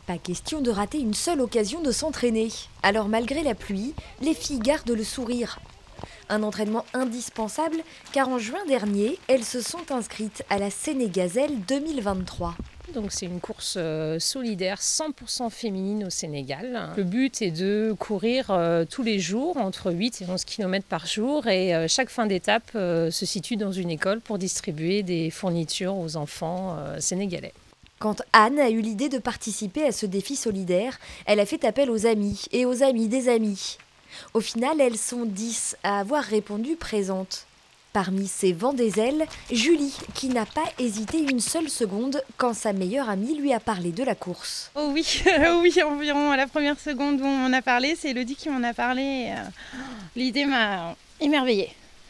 Pas question de rater une seule occasion de s'entraîner. Alors malgré la pluie, les filles gardent le sourire. Un entraînement indispensable car en juin dernier, elles se sont inscrites à la Sénégazelle 2023. Donc c'est une course solidaire 100% féminine au Sénégal. Le but est de courir tous les jours entre 8 et 11 km par jour et chaque fin d'étape se situe dans une école pour distribuer des fournitures aux enfants sénégalais. Quand Anne a eu l'idée de participer à ce défi solidaire, elle a fait appel aux amis et aux amis des amis. Au final, elles sont 10 à avoir répondu présentes. Parmi ces Vendézelles, Julie, qui n'a pas hésité une seule seconde quand sa meilleure amie lui a parlé de la course. Oh oui, oui, environ à la première seconde où on en a parlé, c'est Elodie qui m'en a parlé. L'idée m'a émerveillée.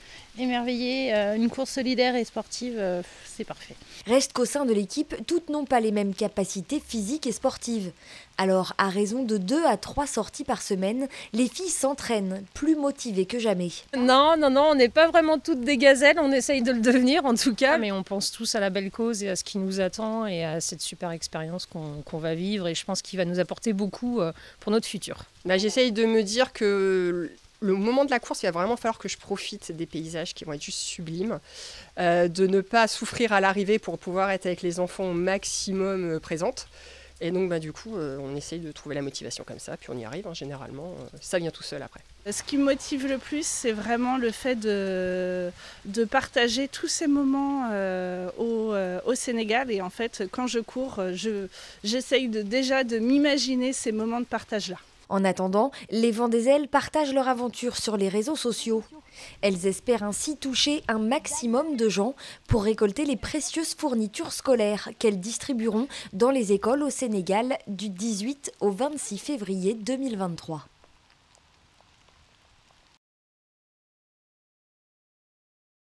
Une course solidaire et sportive, c'est parfait. Reste qu'au sein de l'équipe, toutes n'ont pas les mêmes capacités physiques et sportives. Alors, à raison de 2 à 3 sorties par semaine, les filles s'entraînent, plus motivées que jamais. Non, on n'est pas vraiment toutes des gazelles, on essaye de le devenir en tout cas. Mais on pense tous à la belle cause et à ce qui nous attend et à cette super expérience qu'on va vivre et je pense qu'il va nous apporter beaucoup pour notre futur. J'essaye de me dire que le moment de la course, il va vraiment falloir que je profite des paysages qui vont être juste sublimes, de ne pas souffrir à l'arrivée pour pouvoir être avec les enfants au maximum présentes. Et donc du coup, on essaye de trouver la motivation comme ça, puis on y arrive, généralement, ça vient tout seul après. Ce qui me motive le plus, c'est vraiment le fait de partager tous ces moments au Sénégal. Et en fait, quand je cours, j'essaye déjà de m'imaginer ces moments de partage-là. En attendant, les Vendézelles partagent leur aventure sur les réseaux sociaux. Elles espèrent ainsi toucher un maximum de gens pour récolter les précieuses fournitures scolaires qu'elles distribueront dans les écoles au Sénégal du 18 au 26 février 2023.